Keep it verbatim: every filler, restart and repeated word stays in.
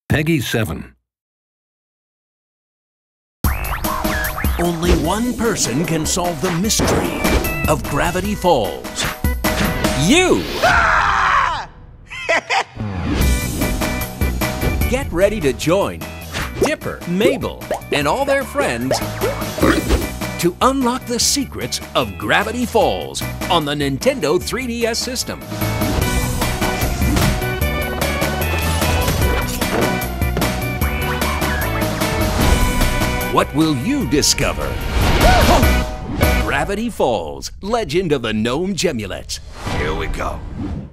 Peggy seven. Only one person can solve the mystery of Gravity Falls. You! Get ready to join Dipper, Mabel, and all their friends to unlock the secrets of Gravity Falls on the Nintendo three D S system. What will you discover? Gravity Falls, Legend of the Gnome Gemulets. Here we go.